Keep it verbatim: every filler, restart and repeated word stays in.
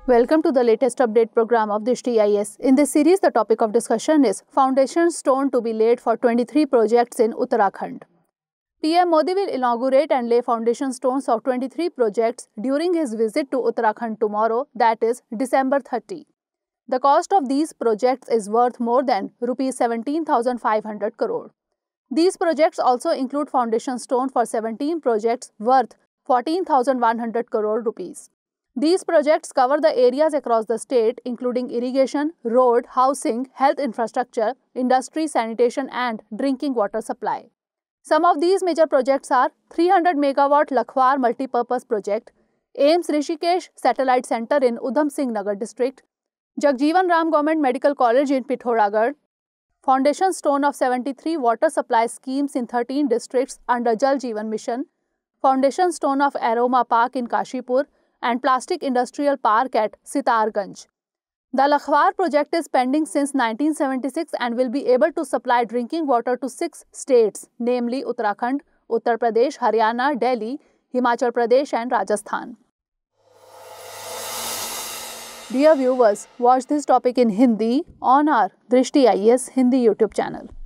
Welcome to the latest update program of Drishti I A S. In this series, the topic of discussion is foundation stone to be laid for twenty-three projects in Uttarakhand. P M Modi will inaugurate and lay foundation stones of twenty-three projects during his visit to Uttarakhand tomorrow, that is December thirtieth. The cost of these projects is worth more than rupees seventeen thousand five hundred crore. These projects also include foundation stone for seventeen projects worth fourteen thousand one hundred crore rupees. These projects cover the areas across the state including irrigation, road, housing, health infrastructure, industry, sanitation and drinking water supply. Some of these major projects are three hundred megawatt Lakhwar Multipurpose Project, AIIMS Rishikesh Satellite Center in Udham Singh Nagar District, Jagjeevan Ram Government Medical College in Pithoragarh, foundation stone of seventy-three water supply schemes in thirteen districts under Jal Jeevan Mission, foundation stone of Aroma Park in Kashipur, and Plastic Industrial Park at Sitarganj. The Lakhwar project is pending since nineteen seventy-six and will be able to supply drinking water to six states, namely Uttarakhand, Uttar Pradesh, Haryana, Delhi, Himachal Pradesh and Rajasthan. Dear viewers, watch this topic in Hindi on our Drishti I A S Hindi YouTube channel.